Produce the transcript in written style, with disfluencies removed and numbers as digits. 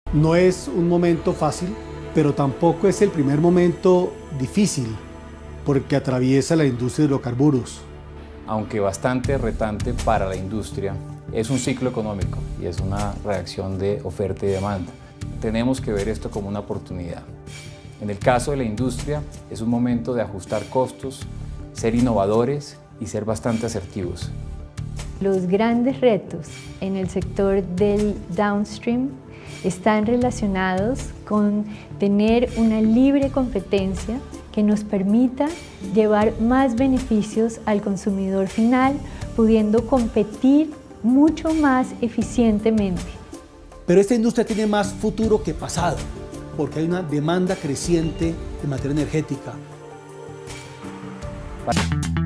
No es un momento fácil, pero tampoco es el primer momento difícil, porque atraviesa la industria de hidrocarburos. Aunque bastante retante para la industria, es un ciclo económico y es una reacción de oferta y demanda. Tenemos que ver esto como una oportunidad. En el caso de la industria, es un momento de ajustar costos, ser innovadores y ser bastante asertivos. Los grandes retos en el sector del downstream están relacionados con tener una libre competencia que nos permita llevar más beneficios al consumidor final, pudiendo competir mucho más eficientemente. Pero esta industria tiene más futuro que pasado, porque hay una demanda creciente de materia energética.